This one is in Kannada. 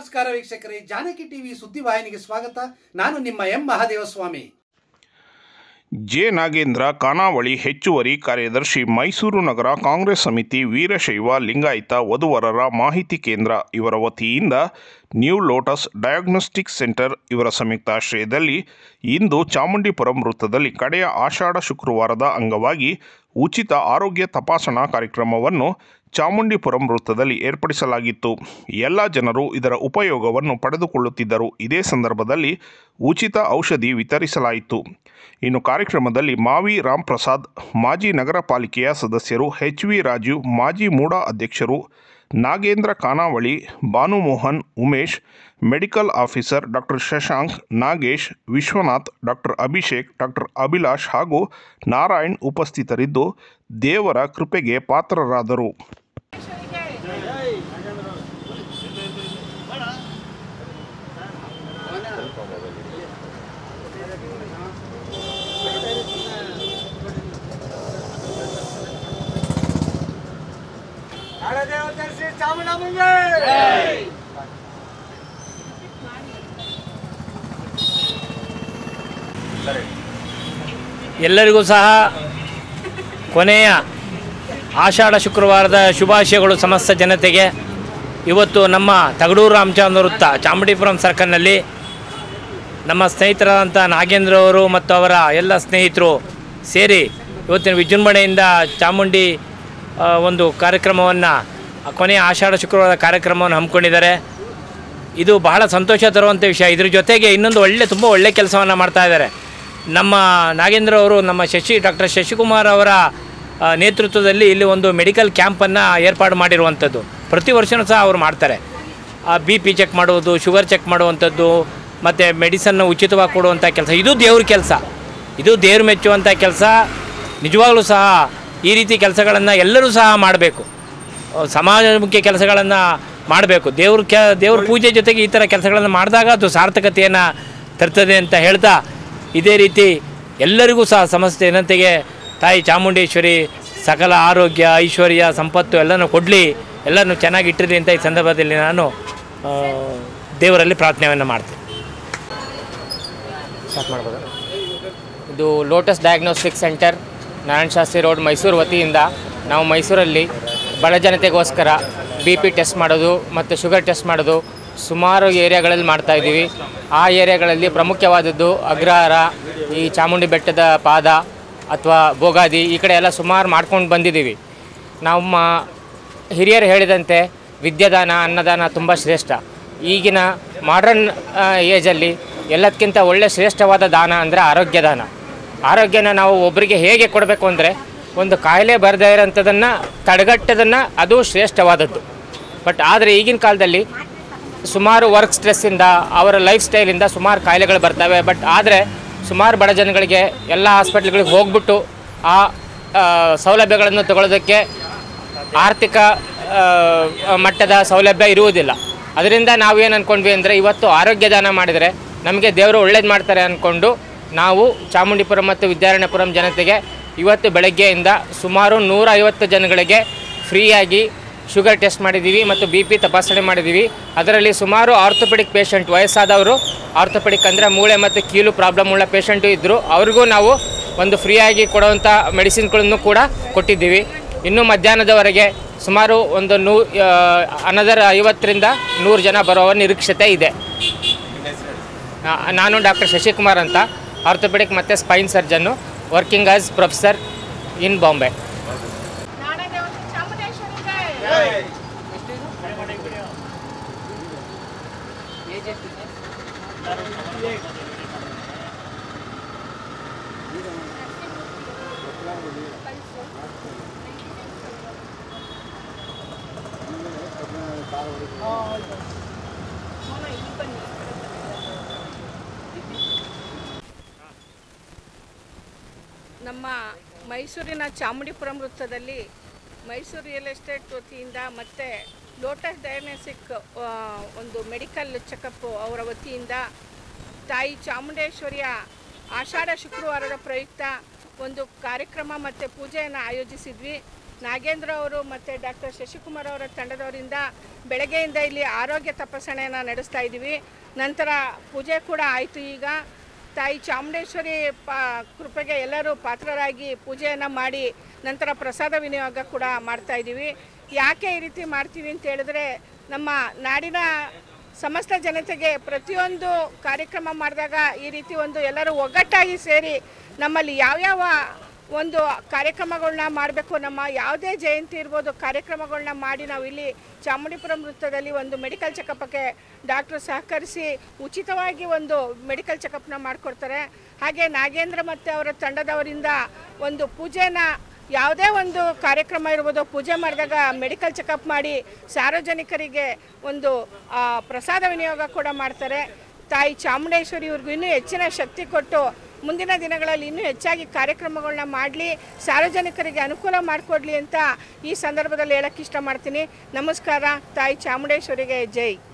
ನಮಸ್ಕಾರ ವೀಕ್ಷಕರೇ, ಜಾನಕಿ ಟಿವಿ ಸುದ್ದಿವಾಹಿನಿಗೆ ಸ್ವಾಗತ. ನಾನು ನಿಮ್ಮ ಎಂ ಮಹಾದೇವಸ್ವಾಮಿ. ಜೆ ನಾಗೇಂದ್ರ ಖಾನಾವಳಿ ಹೆಚ್ಚುವರಿ ಕಾರ್ಯದರ್ಶಿ, ಮೈಸೂರು ನಗರ ಕಾಂಗ್ರೆಸ್ ಸಮಿತಿ ವೀರಶೈವ ಲಿಂಗಾಯತ ವಧುವರರ ಮಾಹಿತಿ ಕೇಂದ್ರ ಇವರ ವತಿಯಿಂದ ನ್ಯೂ ಲೋಟಸ್ ಡಯಾಗ್ನೋಸ್ಟಿಕ್ ಸೆಂಟರ್ ಇವರ ಸಂಯುಕ್ತಾಶ್ರಯದಲ್ಲಿ ಇಂದು ಚಾಮುಂಡಿಪುರಂ ವೃತ್ತದಲ್ಲಿ ಕಡೆಯ ಆಷಾಢ ಶುಕ್ರವಾರದ ಅಂಗವಾಗಿ ಉಚಿತ ಆರೋಗ್ಯ ತಪಾಸಣಾ ಕಾರ್ಯಕ್ರಮವನ್ನು ಚಾಮುಂಡಿಪುರಂ ವೃತ್ತದಲ್ಲಿ ಏರ್ಪಡಿಸಲಾಗಿತ್ತು. ಎಲ್ಲ ಜನರು ಇದರ ಉಪಯೋಗವನ್ನು ಪಡೆದುಕೊಳ್ಳುತ್ತಿದ್ದರು. ಇದೇ ಸಂದರ್ಭದಲ್ಲಿ ಉಚಿತ ಔಷಧಿ ವಿತರಿಸಲಾಯಿತು. ಇನ್ನು ಕಾರ್ಯಕ್ರಮದಲ್ಲಿ ಮಾವಿ ರಾಮ್ ಪ್ರಸಾದ್, ಮಾಜಿ ನಗರ ಪಾಲಿಕೆಯ ಸದಸ್ಯರು, HV ರಾಜೀವ್, ಮಾಜಿ ಮೂಡಾ ಅಧ್ಯಕ್ಷರು, Nagendra Khanavali, Bhanumohan, Umesh, medical officer doctor Shashank, Nagesh, Vishwanath, doctor Abhishek, doctor Abhilash ಹಾಗೂ ನಾರಾಯಣ್ ಉಪಸ್ಥಿತರಿದ್ದು ದೇವರ ಕೃಪೆಗೆ ಪಾತ್ರರಾದರು. ಎಲ್ಲರಿಗೂ ಸಹ ಕೊನೆಯ ಆಷಾಢ ಶುಕ್ರವಾರದ ಶುಭಾಶಯಗಳು ಸಮಸ್ತ ಜನತೆಗೆ. ಇವತ್ತು ನಮ್ಮ ತಗಡೂರು ರಾಮಚಂದ್ರ ವೃತ್ತ ಚಾಮುಂಡಿಪುರಂ ಸರ್ಕಲ್ನಲ್ಲಿ ನಮ್ಮ ಸ್ನೇಹಿತರಾದಂಥ ನಾಗೇಂದ್ರ ಅವರು ಮತ್ತು ಅವರ ಎಲ್ಲ ಸ್ನೇಹಿತರು ಸೇರಿ ಇವತ್ತಿನ ವಿಜೃಂಭಣೆಯಿಂದ ಚಾಮುಂಡಿ ಒಂದು ಕಾರ್ಯಕ್ರಮವನ್ನು, ಕೊನೆಯ ಆಷಾಢ ಶುಕ್ರವಾರದ ಕಾರ್ಯಕ್ರಮವನ್ನು ಹಮ್ಮಿಕೊಂಡಿದ್ದಾರೆ. ಇದು ಬಹಳ ಸಂತೋಷ ತರುವಂಥ ವಿಷಯ. ಇದ್ರ ಜೊತೆಗೆ ಇನ್ನೊಂದು ತುಂಬ ಒಳ್ಳೆಯ ಕೆಲಸವನ್ನು ಮಾಡ್ತಾ ಇದ್ದಾರೆ. ನಮ್ಮ ನಾಗೇಂದ್ರ ಅವರು ನಮ್ಮ ಡಾಕ್ಟರ್ ಶಶಿಕುಮಾರ್ ಅವರ ನೇತೃತ್ವದಲ್ಲಿ ಇಲ್ಲಿ ಒಂದು ಮೆಡಿಕಲ್ ಕ್ಯಾಂಪನ್ನು ಏರ್ಪಾಡು ಮಾಡಿರುವಂಥದ್ದು. ಪ್ರತಿ ವರ್ಷವೂ ಸಹ ಅವರು ಮಾಡ್ತಾರೆ. BP ಚೆಕ್ ಮಾಡುವುದು, ಶುಗರ್ ಚೆಕ್ ಮಾಡುವಂಥದ್ದು ಮತ್ತು ಮೆಡಿಸನ್ನು ಉಚಿತವಾಗಿ ಕೊಡುವಂಥ ಕೆಲಸ. ಇದು ದೇವ್ರ ಕೆಲಸ, ಇದು ದೇವ್ರು ಮೆಚ್ಚುವಂಥ ಕೆಲಸ. ನಿಜವಾಗಲೂ ಸಹ ಈ ರೀತಿ ಕೆಲಸಗಳನ್ನು ಎಲ್ಲರೂ ಸಹ ಮಾಡಬೇಕು. ಸಮಾಜಮುಖಿ ಕೆಲಸಗಳನ್ನು ಮಾಡಬೇಕು. ದೇವ್ರ ಪೂಜೆ ಜೊತೆಗೆ ಈ ಥರ ಕೆಲಸಗಳನ್ನು ಮಾಡಿದಾಗ ಅದು ಸಾರ್ಥಕತೆಯನ್ನು ತರ್ತದೆ ಅಂತ ಹೇಳ್ತಾ, ಇದೇ ರೀತಿ ಎಲ್ಲರಿಗೂ ಸಹ ಸಮಸ್ತ ಜನತೆಗೆ ತಾಯಿ ಚಾಮುಂಡೇಶ್ವರಿ ಸಕಲ ಆರೋಗ್ಯ, ಐಶ್ವರ್ಯ, ಸಂಪತ್ತು ಎಲ್ಲನೂ ಕೊಡಲಿ, ಎಲ್ಲನೂ ಚೆನ್ನಾಗಿ ಇಟ್ಟಿರಲಿ ಅಂತ ಈ ಸಂದರ್ಭದಲ್ಲಿ ನಾನು ದೇವರಲ್ಲಿ ಪ್ರಾರ್ಥನೆಯನ್ನು ಮಾಡ್ತೀನಿ. ಸ್ಟಾರ್ಟ್ ಮಾಡ್ಬೋದು. ಇದು lotus diagnostic centre, Narayana Shastri road, Mysuru ವತಿಯಿಂದ ನಾವು ಮೈಸೂರಲ್ಲಿ ಬಡ ಜನತೆಗೋಸ್ಕರ BP ಟೆಸ್ಟ್ ಮಾಡೋದು ಮತ್ತು ಶುಗರ್ ಟೆಸ್ಟ್ ಮಾಡೋದು ಸುಮಾರು ಏರಿಯಾಗಳಲ್ಲಿ ಮಾಡ್ತಾಯಿದ್ದೀವಿ. ಆ ಏರಿಯಾಗಳಲ್ಲಿ ಪ್ರಮುಖವಾದದ್ದು ಅಗ್ರಹಾರ, ಈ ಚಾಮುಂಡಿ ಬೆಟ್ಟದ ಪಾದ ಅಥವಾ ಭೋಗಾದಿ, ಈ ಕಡೆ ಎಲ್ಲ ಸುಮಾರು ಮಾಡ್ಕೊಂಡು ಬಂದಿದ್ದೀವಿ. ನಮ್ಮ ಹಿರಿಯರು ಹೇಳಿದಂತೆ ವಿದ್ಯಾದಾನ, ಅನ್ನದಾನ ತುಂಬ ಶ್ರೇಷ್ಠ. ಈಗಿನ ಮಾಡ್ರನ್ ಏಜಲ್ಲಿ ಎಲ್ಲದಕ್ಕಿಂತ ಒಳ್ಳೆ ಶ್ರೇಷ್ಠವಾದ ದಾನ ಅಂದರೆ ಆರೋಗ್ಯ ದಾನ. ಆರೋಗ್ಯನ ನಾವು ಒಬ್ಬರಿಗೆ ಹೇಗೆ ಕೊಡಬೇಕು ಅಂದರೆ, ಒಂದು ಕಾಯಿಲೆ ಬರದೇ ಇರೋಂಥದ್ದನ್ನು ತಡೆಗಟ್ಟೋದನ್ನು ಅದು ಶ್ರೇಷ್ಠವಾದದ್ದು. ಬಟ್ ಆದರೆ ಈಗಿನ ಕಾಲದಲ್ಲಿ ಸುಮಾರು ವರ್ಕ್ ಸ್ಟ್ರೆಸ್ಸಿಂದ, ಅವರ ಲೈಫ್ ಸ್ಟೈಲಿಂದ ಸುಮಾರು ಕಾಯಿಲೆಗಳು ಬರ್ತವೆ. ಬಟ್ ಆದರೆ ಸುಮಾರು ಬಡ ಜನಗಳಿಗೆ ಎಲ್ಲ ಹಾಸ್ಪಿಟ್ಲ್ಗಳಿಗೆ ಹೋಗ್ಬಿಟ್ಟು ಆ ಸೌಲಭ್ಯಗಳನ್ನು ತಗೊಳ್ಳೋದಕ್ಕೆ ಆರ್ಥಿಕ ಮಟ್ಟದ ಸೌಲಭ್ಯ ಇರುವುದಿಲ್ಲ. ಅದರಿಂದ ನಾವೇನು ಅಂದ್ಕೊಂಡ್ವಿ ಅಂದರೆ, ಇವತ್ತು ಆರೋಗ್ಯ ದಾನ ಮಾಡಿದರೆ ನಮಗೆ ದೇವರು ಒಳ್ಳೇದು ಮಾಡ್ತಾರೆ ಅಂದ್ಕೊಂಡು ನಾವು ಚಾಮುಂಡಿಪುರಂ ಮತ್ತು ವಿದ್ಯಾರಣ್ಯಪುರಂ ಜನತೆಗೆ ಇವತ್ತು ಬೆಳಗ್ಗೆಯಿಂದ ಸುಮಾರು 150 ಜನಗಳಿಗೆ ಫ್ರೀಯಾಗಿ ಶುಗರ್ ಟೆಸ್ಟ್ ಮಾಡಿದ್ದೀವಿ ಮತ್ತು BP ತಪಾಸಣೆ ಮಾಡಿದ್ದೀವಿ. ಅದರಲ್ಲಿ ಸುಮಾರು ಆರ್ಥೋಪೆಡಿಕ್ ಪೇಷಂಟ್, ವಯಸ್ಸಾದವರು, ಆರ್ಥೋಪೆಡಿಕ್ ಅಂದರೆ ಮೂಳೆ ಮತ್ತು ಕೀಲು ಪ್ರಾಬ್ಲಮ್ ಉಳ್ಳ ಪೇಷಂಟು ಇದ್ದರು. ಅವ್ರಿಗೂ ನಾವು ಒಂದು ಫ್ರೀಯಾಗಿ ಕೊಡುವಂಥ ಮೆಡಿಸಿನ್ಗಳನ್ನು ಕೂಡ ಕೊಟ್ಟಿದ್ದೀವಿ. ಇನ್ನು ಮಧ್ಯಾಹ್ನದವರೆಗೆ ಸುಮಾರು ಒಂದು ಅನದರ್ 50ರಿಂದ 100 ಜನ ಬರುವ ನಿರೀಕ್ಷತೆ ಇದೆ. ನಾನು ಡಾಕ್ಟರ್ ಶಶಿಕುಮಾರ್ ಅಂತ, ಆರ್ಥೋಪೆಡಿಕ್ ಮತ್ತು spine surgeon, working as professor in Bombay. ನಮ್ಮ ಮೈಸೂರಿನ ಚಾಮುಂಡಿಪುರಂ ವೃತ್ತದಲ್ಲಿ ಮೈಸೂರು ರಿಯಲ್ ಎಸ್ಟೇಟ್ ವತಿಯಿಂದ ಮತ್ತು ಲೋಟಸ್ ಡಯಾಗ್ನೋಸ್ಟಿಕ್ ಒಂದು ಮೆಡಿಕಲ್ ಚೆಕಪ್ ಅವರ ವತಿಯಿಂದ ತಾಯಿ ಚಾಮುಂಡೇಶ್ವರಿಯ ಆಷಾಢ ಶುಕ್ರವಾರದ ಪ್ರಯುಕ್ತ ಒಂದು ಕಾರ್ಯಕ್ರಮ ಮತ್ತು ಪೂಜೆಯನ್ನು ಆಯೋಜಿಸಿದ್ವಿ. ನಾಗೇಂದ್ರ ಅವರು ಮತ್ತು ಡಾಕ್ಟರ್ ಶಶಿಕುಮಾರ್ ಅವರ ತಂಡದವರಿಂದ ಬೆಳಗ್ಗೆಯಿಂದ ಇಲ್ಲಿ ಆರೋಗ್ಯ ತಪಾಸಣೆಯನ್ನು ನಡೆಸ್ತಾ ಇದ್ದೀವಿ. ನಂತರ ಪೂಜೆ ಕೂಡ ಆಯಿತು. ಈಗ ತಾಯಿ ಚಾಮುಂಡೇಶ್ವರಿ ಕೃಪೆಗೆ ಎಲ್ಲರೂ ಪಾತ್ರರಾಗಿ ಪೂಜೆಯನ್ನು ಮಾಡಿ ನಂತರ ಪ್ರಸಾದ ವಿನಿಯೋಗ ಕೂಡ ಮಾಡ್ತಾಯಿದ್ದೀವಿ. ಯಾಕೆ ಈ ರೀತಿ ಮಾಡ್ತೀವಿ ಅಂತ ಹೇಳಿದ್ರೆ, ನಮ್ಮ ನಾಡಿನ ಸಮಸ್ತ ಜನತೆಗೆ ಪ್ರತಿಯೊಂದು ಕಾರ್ಯಕ್ರಮ ಮಾಡಿದಾಗ ಈ ರೀತಿ ಒಂದು ಎಲ್ಲರೂ ಒಗ್ಗಟ್ಟಾಗಿ ಸೇರಿ ನಮ್ಮಲ್ಲಿ ಯಾವ್ಯಾವ ಒಂದು ಕಾರ್ಯಕ್ರಮಗಳನ್ನ ಮಾಡಬೇಕು, ನಮ್ಮ ಯಾವುದೇ ಜಯಂತಿ ಇರ್ಬೋದು ಕಾರ್ಯಕ್ರಮಗಳನ್ನ ಮಾಡಿ ನಾವು ಇಲ್ಲಿ ಚಾಮುಂಡಿಪುರಂ ವೃತ್ತದಲ್ಲಿ ಒಂದು ಮೆಡಿಕಲ್ ಚೆಕಪ್ಪಕ್ಕೆ ಡಾಕ್ಟ್ರು ಸಹಕರಿಸಿ ಉಚಿತವಾಗಿ ಒಂದು ಮೆಡಿಕಲ್ ಚೆಕಪ್ನ ಮಾಡಿಕೊಡ್ತಾರೆ. ಹಾಗೆ ನಾಗೇಂದ್ರ ಮತ್ತು ಅವರ ತಂಡದವರಿಂದ ಒಂದು ಪೂಜೆನ ಯಾವುದೇ ಒಂದು ಕಾರ್ಯಕ್ರಮ ಇರ್ಬೋದು, ಪೂಜೆ ಮಾಡಿದಾಗ ಮೆಡಿಕಲ್ ಚೆಕಪ್ ಮಾಡಿ ಸಾರ್ವಜನಿಕರಿಗೆ ಒಂದು ಪ್ರಸಾದ ವಿನಿಯೋಗ ಕೂಡ ಮಾಡ್ತಾರೆ. ತಾಯಿ ಚಾಮುಂಡೇಶ್ವರಿ ಇವ್ರಿಗೂ ಇನ್ನೂ ಹೆಚ್ಚಿನ ಶಕ್ತಿ ಕೊಟ್ಟು ಮುಂದಿನ ದಿನಗಳಲ್ಲಿ ಇನ್ನೂ ಹೆಚ್ಚಾಗಿ ಕಾರ್ಯಕ್ರಮಗಳನ್ನ ಮಾಡಲಿ, ಸಾರ್ವಜನಿಕರಿಗೆ ಅನುಕೂಲ ಮಾಡಿಕೊಡ್ಲಿ ಅಂತ ಈ ಸಂದರ್ಭದಲ್ಲಿ ಹೇಳೋಕ್ಕೆ ಇಷ್ಟಪಡ್ತೀನಿ. ನಮಸ್ಕಾರ. ತಾಯಿ ಚಾಮುಂಡೇಶ್ವರಿಗೆ ಜೈ.